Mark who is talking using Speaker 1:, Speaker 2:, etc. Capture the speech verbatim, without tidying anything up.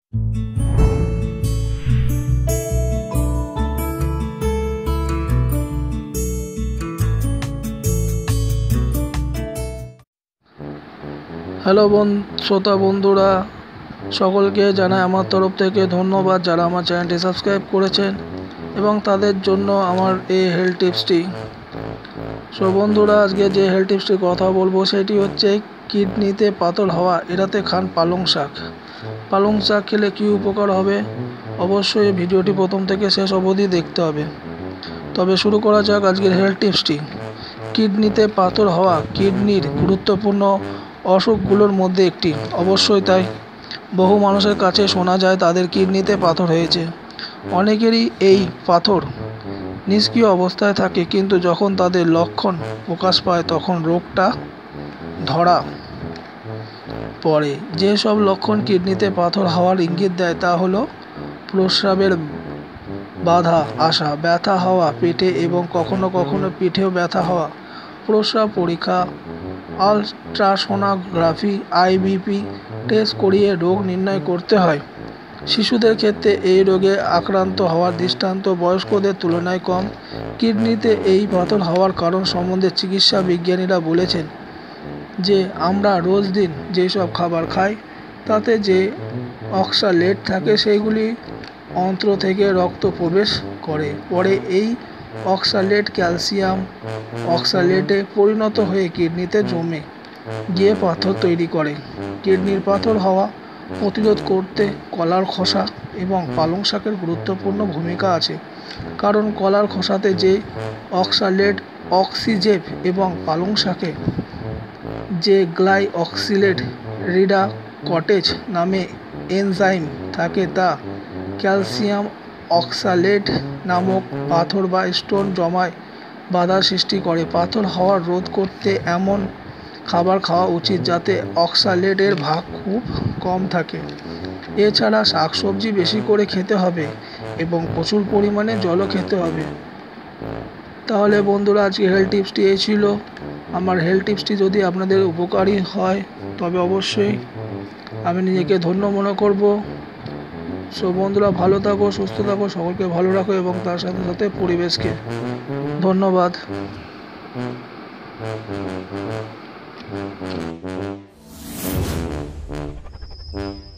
Speaker 1: Hello বন্ধু শ্রোতা বন্ধুরা, সকলকে জানাই আমার তরফ থেকে ধন্যবাদ যারা আমার চ্যানেলটি সাবস্ক্রাইব করেছেন এবং তাদের জন্য আমার এই হেলথ টিপসটি। সো বন্ধুরা, আজকে যে হেলথ টিপসটির কথা বলবো সেটি হচ্ছে কিডনিতে পাথর হওয়া এড়াতে খান পালং শাক। পালং শাক খেলে কী উপকার হবে, অবশ্যই ভিডিওটি প্রথম থেকে শেষ অবধি দেখতে হবে। তবে শুরু করা যাক আজকের হেলথ টিপসটি। কিডনিতে পাথর হওয়া কিডনির গুরুত্বপূর্ণ অসুখগুলোর মধ্যে একটি, অবশ্যই তাই। বহু মানুষের কাছে শোনা যায় তাদের কিডনিতে পাথর হয়েছে। অনেকেরই এই পাথর নিষ্ক্রিয় অবস্থায় থাকে, কিন্তু যখন তাদের লক্ষণ প্রকাশ পায় তখন রোগটা ধরা পড়ে। যেসব লক্ষণ কিডনিতে পাথর হওয়ার ইঙ্গিত দেয় তা হলো প্রস্রাবের বাধা আসা, ব্যথা হওয়া পেটে এবং কখনো কখনো পিঠেও ব্যথা হওয়া, প্রস্রাব পরীক্ষা, আলট্রাসোনোগ্রাফি, আইবিপি টেস্ট করিয়ে রোগ নির্ণয় করতে হয়। শিশুদের ক্ষেত্রে এই রোগে আক্রান্ত হওয়ার দৃষ্টান্ত বয়স্কদের তুলনায় কম। কিডনিতে এই পাথর হওয়ার কারণ সম্বন্ধে চিকিৎসা বিজ্ঞানীরা বলেছেন যে আমরা রোজ দিন যেসব খাবার খাই তাতে যে অক্সালেট থাকে সেগুলি অন্ত্র থেকে রক্ত প্রবেশ করে, পরে এই অক্সালেট ক্যালসিয়াম অক্সালেটে পরিণত হয়ে কিডনিতে জমে গিয়ে পাথর তৈরি করে। কিডনির পাথর হওয়া প্রতিরোধ করতে কলার খোসা এবং পালং শাকের গুরুত্বপূর্ণ ভূমিকা আছে, কারণ কলার খোসাতে যে অক্সালেট অক্সিজেব এবং পালং শাকে যে গ্লাইঅক্সিলেট রিডাকটেজ নামে এনজাইম থাকে তা ক্যালসিয়াম অক্সালেট নামক পাথর বা স্টোন জমায় বাধার সৃষ্টি করে। পাথর হওয়া রোধ করতে এমন খাবার খাওয়া উচিত যাতে অক্সালেটের ভাগ খুব কম থাকে। এছাড়া শাকসবজি বেশি করে খেতে হবে এবং প্রচুর পরিমাণে জলও খেতে হবে। তাহলে বন্ধুরা, আজকে হেলথ টিপসটি এই ছিল। আমার হেলথ টিপসটি যদি আপনাদের উপকারী হয় তবে অবশ্যই আমি নিজেকে ধন্য মনে করব। সো বন্ধুরা, ভালো থাকো, সুস্থ থাকো, সকলকে ভালো রাখো এবং তার সাথে সাথে পরিবেশকে। ধন্যবাদ।